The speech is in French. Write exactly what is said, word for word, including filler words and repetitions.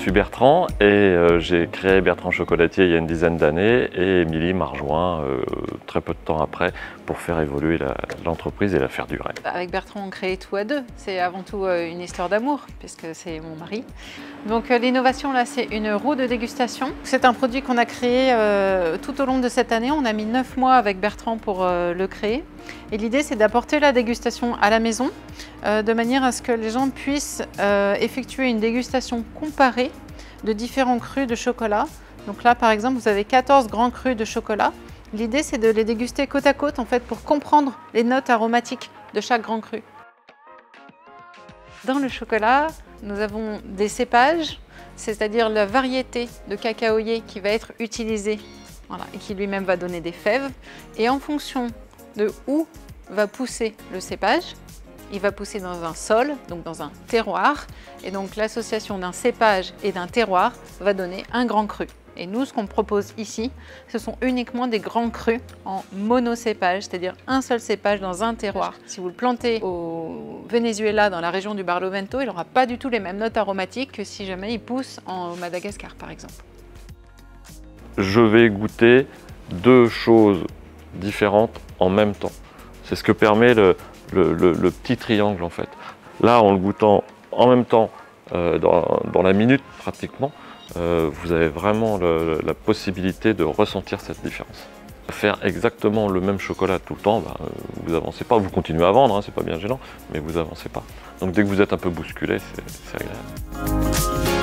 suis Bertrand et euh, j'ai créé Bertrand Chocolatier il y a une dizaine d'années et Émilie m'a rejoint euh, très peu de temps après pour faire évoluer l'entreprise et la faire durer. Avec Bertrand, on crée tout à deux. C'est avant tout euh, une histoire d'amour puisque c'est mon mari. Donc euh, l'innovation là, c'est une roue de dégustation. C'est un produit qu'on a créé euh, tout au long de cette année. On a mis neuf mois avec Bertrand pour euh, le créer. Et l'idée, c'est d'apporter la dégustation à la maison euh, de manière à ce que les gens puissent euh, effectuer une dégustation comparée de différents crus de chocolat. Donc là, par exemple, vous avez quatorze grands crus de chocolat. L'idée, c'est de les déguster côte à côte en fait, pour comprendre les notes aromatiques de chaque grand cru. Dans le chocolat, nous avons des cépages, c'est-à-dire la variété de cacaoyer qui va être utilisée voilà, et qui lui-même va donner des fèves. Et en fonction de où va pousser le cépage, il va pousser dans un sol, donc dans un terroir. Et donc l'association d'un cépage et d'un terroir va donner un grand cru. Et nous, ce qu'on propose ici, ce sont uniquement des grands crus en monocépage, c'est-à-dire un seul cépage dans un terroir. Si vous le plantez au Venezuela, dans la région du Barlovento, il n'aura pas du tout les mêmes notes aromatiques que si jamais il pousse en Madagascar, par exemple. Je vais goûter deux choses différentes en même temps. C'est ce que permet le, le, le, le petit triangle, en fait. Là, en le goûtant en même temps, euh, dans, dans la minute pratiquement, Euh, vous avez vraiment le, la possibilité de ressentir cette différence. Faire exactement le même chocolat tout le temps, bah, vous avancez pas, vous continuez à vendre, hein, c'est pas bien gênant, mais vous avancez pas. Donc dès que vous êtes un peu bousculé, c'est agréable.